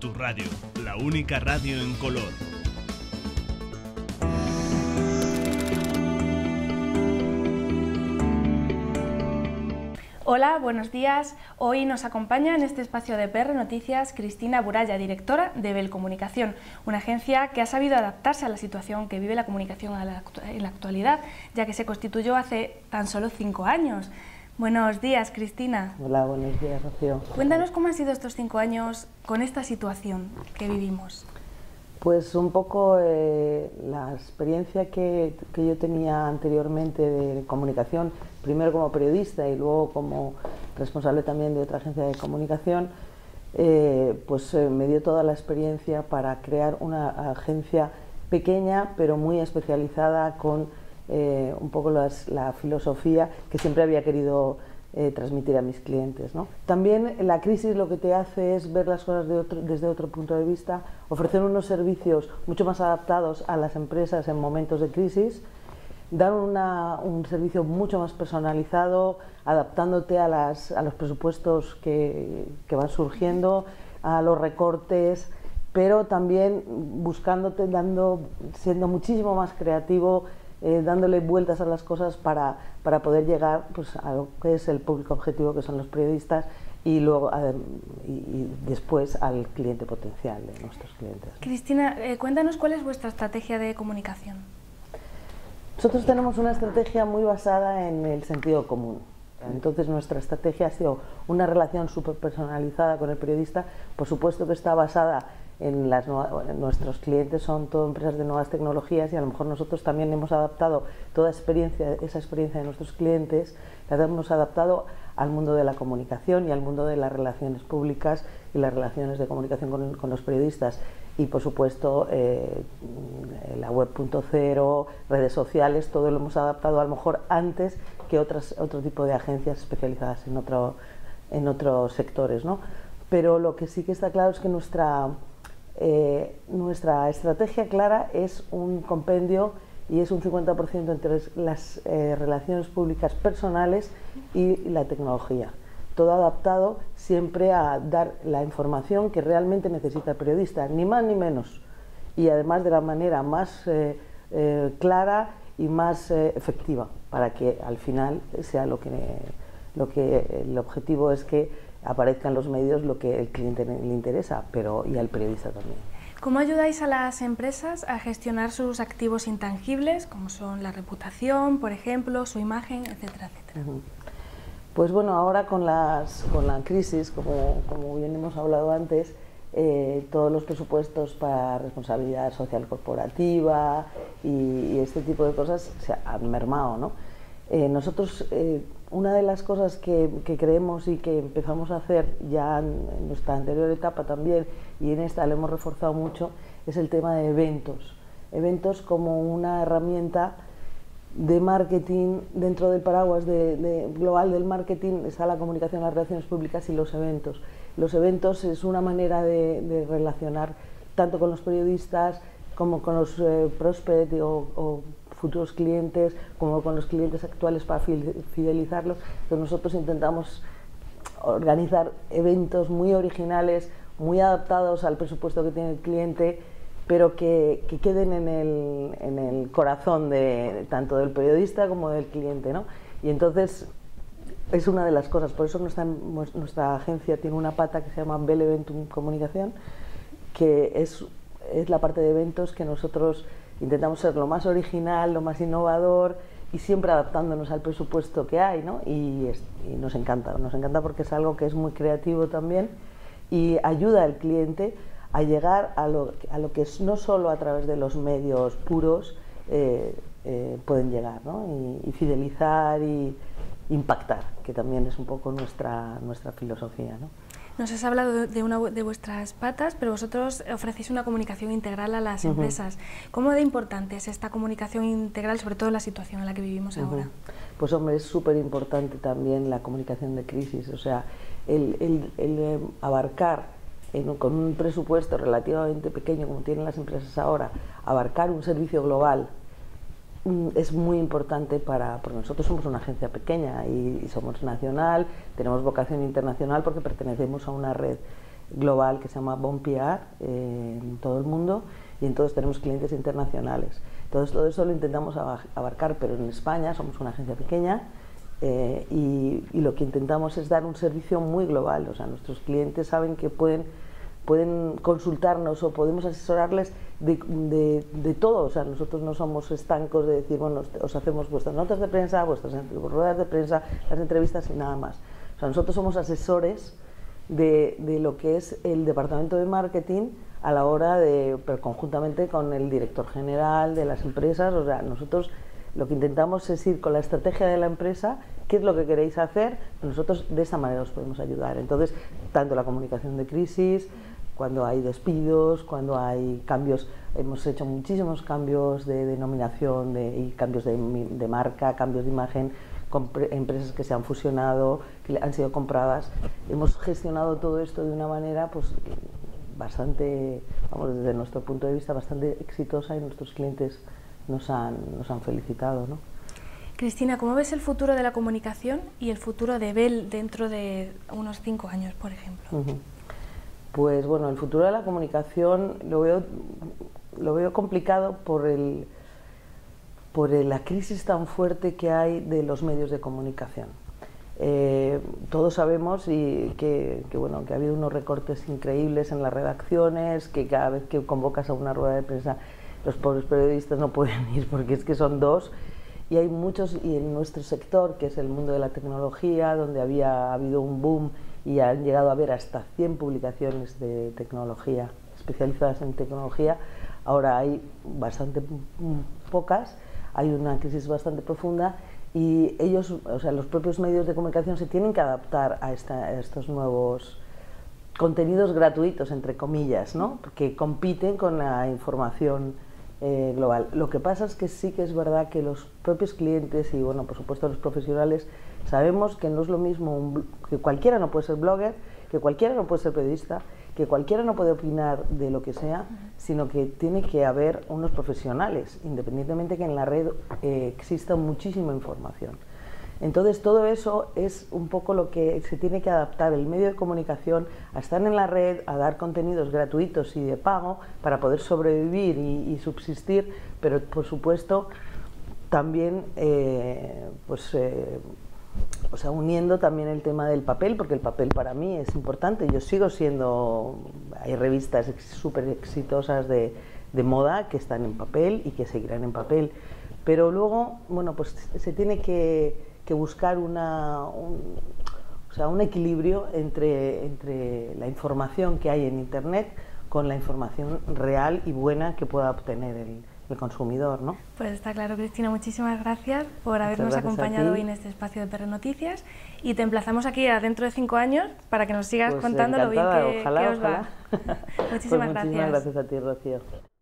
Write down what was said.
Tu radio, la única radio en color. Hola, buenos días. Hoy nos acompaña en este espacio de PR Noticias Cristina Buralla, directora de Bell Comunicación, una agencia que ha sabido adaptarse a la situación que vive la comunicación en la actualidad, ya que se constituyó hace tan solo 5 años. Buenos días, Cristina. Hola, buenos días, Rocío. Cuéntanos cómo han sido estos 5 años con esta situación que vivimos. Pues un poco la experiencia que yo tenía anteriormente de comunicación, primero como periodista y luego como responsable también de otra agencia de comunicación, me dio toda la experiencia para crear una agencia pequeña pero muy especializada con un poco la filosofía que siempre había querido transmitir a mis clientes, ¿no? También la crisis lo que te hace es ver las cosas desde otro punto de vista, ofrecer unos servicios mucho más adaptados a las empresas en momentos de crisis, dar un servicio mucho más personalizado, adaptándote a los presupuestos que van surgiendo, a los recortes, pero también buscándote, siendo muchísimo más creativo, dándole vueltas a las cosas para poder llegar pues, a lo que es el público objetivo, que son los periodistas, y luego y después al cliente potencial de nuestros clientes. Cristina, cuéntanos cuál es vuestra estrategia de comunicación. Nosotros tenemos una estrategia muy basada en el sentido común. Entonces nuestra estrategia ha sido una relación súper personalizada con el periodista. Por supuesto que está basada en nuestros clientes son todo empresas de nuevas tecnologías y a lo mejor nosotros también hemos adaptado toda esa experiencia de nuestros clientes, la hemos adaptado al mundo de la comunicación y al mundo de las relaciones públicas y las relaciones de comunicación con los periodistas. Y por supuesto la web 0.0, redes sociales, todo lo hemos adaptado a lo mejor antes que otro tipo de agencias especializadas en otros sectores, ¿no? Pero lo que sí que está claro es que nuestra estrategia clara es un compendio y es un 50% entre las relaciones públicas personales y la tecnología. Todo adaptado siempre a dar la información que realmente necesita el periodista, ni más ni menos. Y además de la manera más clara y más efectiva, para que al final sea el objetivo es que aparezca en los medios lo que el cliente le interesa, y al periodista también. ¿Cómo ayudáis a las empresas a gestionar sus activos intangibles, como son la reputación, por ejemplo, su imagen, etcétera, etcétera? Pues bueno, ahora con la crisis, como bien hemos hablado antes, todos los presupuestos para responsabilidad social corporativa y este tipo de cosas se han mermado, ¿no? Nosotros, una de las cosas que creemos y que empezamos a hacer ya en nuestra anterior etapa también, y en esta lo hemos reforzado mucho, es el tema de eventos. Eventos como una herramienta de marketing. Dentro del paraguas global del marketing está la comunicación, las relaciones públicas y los eventos. Los eventos es una manera de relacionar tanto con los periodistas como con los prospects o futuros clientes, como con los clientes actuales para fidelizarlos. Entonces nosotros intentamos organizar eventos muy originales, muy adaptados al presupuesto que tiene el cliente, pero que queden en el corazón tanto del periodista como del cliente, ¿no? Y entonces es una de las cosas, por eso nuestra agencia tiene una pata que se llama Bell Eventum Comunicación, que es la parte de eventos que nosotros intentamos ser lo más original, lo más innovador y siempre adaptándonos al presupuesto que hay, ¿no? Y nos encanta porque es algo que es muy creativo también y ayuda al cliente a llegar a lo que no solo a través de los medios puros pueden llegar, ¿no? Y fidelizar y impactar, que también es un poco nuestra filosofía, ¿no? Nos has hablado de una de vuestras patas, pero vosotros ofrecéis una comunicación integral a las empresas. ¿Cómo de importante es esta comunicación integral, sobre todo en la situación en la que vivimos ahora? Pues hombre, es súper importante también la comunicación de crisis, o sea, el abarcar con un presupuesto relativamente pequeño como tienen las empresas ahora, abarcar un servicio global es muy importante porque nosotros somos una agencia pequeña y somos nacional, tenemos vocación internacional porque pertenecemos a una red global que se llama Bon PR en todo el mundo, y entonces tenemos clientes internacionales. Entonces todo eso lo intentamos abarcar, pero en España somos una agencia pequeña y lo que intentamos es dar un servicio muy global. O sea, nuestros clientes saben que pueden consultarnos o podemos asesorarles de todo. O sea, nosotros no somos estancos de decir, bueno, os hacemos vuestras notas de prensa, vuestras ruedas de prensa, las entrevistas y nada más. O sea, nosotros somos asesores de lo que es el departamento de marketing a la hora de, pero conjuntamente con el director general de las empresas. O sea, nosotros lo que intentamos es ir con la estrategia de la empresa, qué es lo que queréis hacer, nosotros de esa manera os podemos ayudar. Entonces, tanto la comunicación de crisis, cuando hay despidos, cuando hay cambios, hemos hecho muchísimos cambios de denominación y cambios de marca, cambios de imagen, con empresas que se han fusionado, que han sido compradas. Hemos gestionado todo esto de una manera pues bastante, vamos, desde nuestro punto de vista, bastante exitosa, y nuestros clientes nos han felicitado, ¿no? Cristina, ¿cómo ves el futuro de la comunicación y el futuro de Bell dentro de unos 5 años, por ejemplo? Pues bueno, el futuro de la comunicación lo veo complicado por la crisis tan fuerte que hay de los medios de comunicación. Todos sabemos que ha habido unos recortes increíbles en las redacciones, que cada vez que convocas a una rueda de prensa los pobres periodistas no pueden ir porque es que son 2, y hay muchos, y en nuestro sector, que es el mundo de la tecnología, donde había habido un boom y han llegado a haber hasta 100 publicaciones de tecnología, especializadas en tecnología, ahora hay bastante pocas, hay una crisis bastante profunda, y ellos, o sea, los propios medios de comunicación se tienen que adaptar a estos nuevos contenidos gratuitos, entre comillas, ¿no? Porque compiten con la información global. Lo que pasa es que sí que es verdad que los propios clientes y, bueno, por supuesto los profesionales, sabemos que no es lo mismo, que cualquiera no puede ser blogger, que cualquiera no puede ser periodista, que cualquiera no puede opinar de lo que sea, sino que tiene que haber unos profesionales, independientemente que en la red exista muchísima información. Entonces todo eso es un poco lo que se tiene que adaptar el medio de comunicación a estar en la red, a dar contenidos gratuitos y de pago para poder sobrevivir y subsistir, pero por supuesto también o sea, uniendo también el tema del papel, porque el papel para mí es importante. Yo sigo siendo, hay revistas súper exitosas de moda que están en papel y que seguirán en papel, pero luego, bueno, pues se tiene que buscar un equilibrio entre la información que hay en Internet con la información real y buena que pueda obtener el consumidor, ¿no? Pues está claro, Cristina, muchísimas gracias por habernos acompañado hoy en este espacio de PR Noticias, y te emplazamos aquí dentro de 5 años para que nos sigas contando lo bien que os va. Muchísimas gracias. Muchísimas gracias a ti, Rocío.